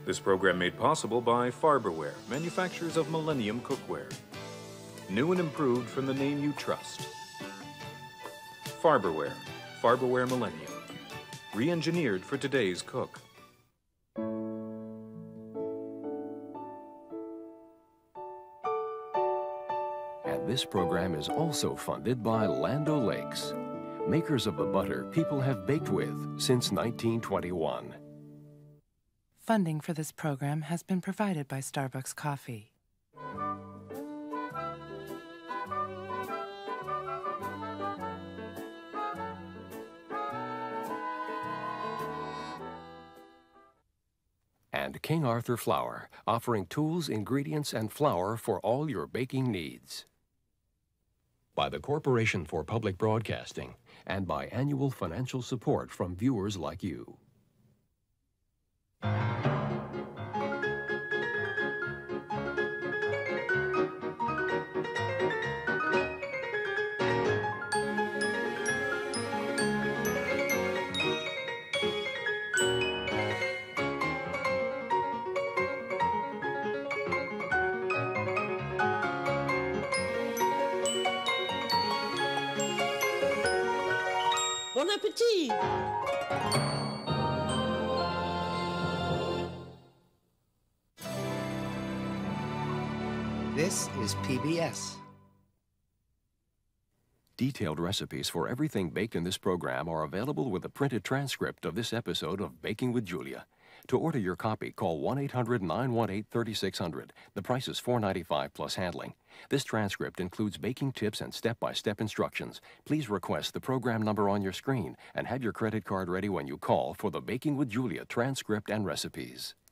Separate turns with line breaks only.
This program made possible by Farberware, manufacturers of Millennium cookware. New and improved from the name you trust. Farberware, Farberware Millennium. Re-engineered for today's cook.
And this program is also funded by Land O'Lakes, makers of the butter people have baked with since 1921.
Funding for this program has been provided by Starbucks Coffee.
And King Arthur Flour, offering tools, ingredients, and flour for all your baking needs. By the Corporation for Public Broadcasting, and by annual financial support from viewers like you.
Bon appétit!
This is PBS.
Detailed recipes for everything baked in this program are available with a printed transcript of this episode of Baking with Julia. To order your copy, call 1-800-918-3600. The price is $4.95 plus handling. This transcript includes baking tips and step-by-step instructions. Please request the program number on your screen and have your credit card ready when you call for the Baking with Julia transcript and recipes.